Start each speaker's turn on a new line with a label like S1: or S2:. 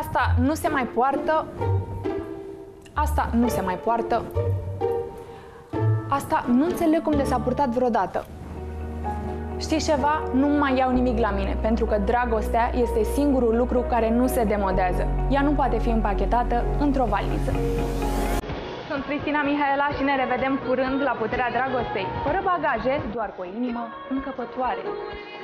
S1: Asta nu se mai poartă. Asta nu se mai poartă. Asta nu înțeleg cum de s-a purtat vreodată. Știți ceva? Nu mai iau nimic la mine, pentru că dragostea este singurul lucru care nu se demodează. Ea nu poate fi împachetată într-o valiză. Sunt Cristina Mihaela și ne revedem curând la Puterea Dragostei, fără bagaje, doar cu o inimă încăpătoare.